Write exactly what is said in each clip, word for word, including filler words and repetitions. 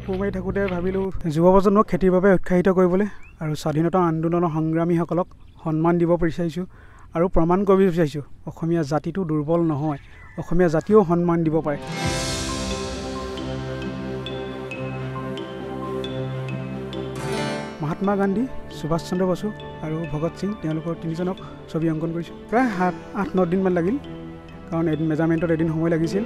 কোৰ মাৰি থাকোঁতে ভাবিলোঁ যুৱ প্ৰজন্মক খেতিৰ বাবে উৎসাহিত কৰিবলৈ আৰু স্বাধীনতা আন্দোলনৰ সংগ্ৰামীসকলক সন্মান দিব বিচাৰিছোঁ আৰু প্ৰমাণ কৰিব বিচাৰিছোঁ অসমীয়া জাতিটো দুৰ্বল নহয়, অসমীয়া জাতিও সন্মান দিব পাৰে। মহাত্মা গান্ধী, সুভাষ চন্দ্ৰ বসু আৰু ভগত সিং তেওঁলোকৰ তিনিজনক ছবি অংকন কৰিছোঁ। প্ৰায় সাত আঠ ন দিনমান লাগিল, কাৰণ এদিন মেজাৰমেণ্টত এদিন সময় লাগিছিল।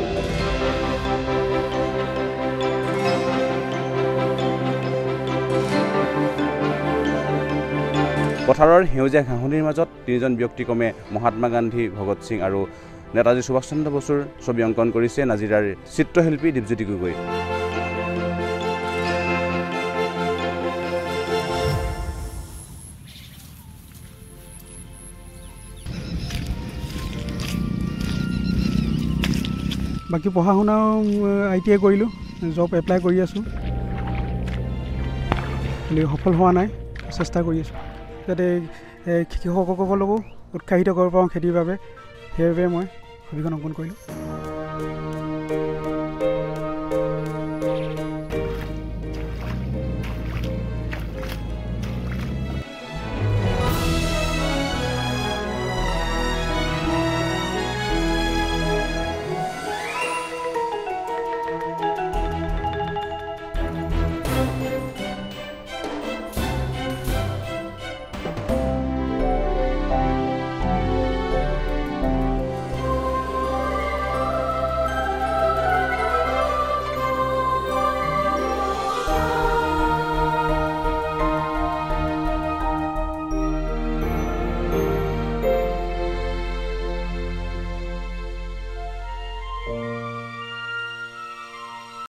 পথাৰৰ সেউজীয়া ঘাঁহনিৰ মাজত তিনিজন ব্যক্তিক্ৰমে মহাত্মা গান্ধী, ভগত সিং আৰু নেতাজী সুভাষ চন্দ্ৰ বসুৰ ছবি অংকন কৰিছে নাজিৰাৰ চিত্ৰশিল্পী দীপজ্যোতি গগৈ। বাকী পঢ়া শুনাও আই টি আই কৰিলোঁ, জব এপ্লাই কৰি আছোঁ, খালি সফল হোৱা নাই, চেষ্টা কৰি আছোঁ যাতে কৃষকসকলকো উৎসাহিত কৰিব পাৰোঁ খেতিৰ বাবে, সেইবাবে মই ছবিখন অংকন কৰিলোঁ।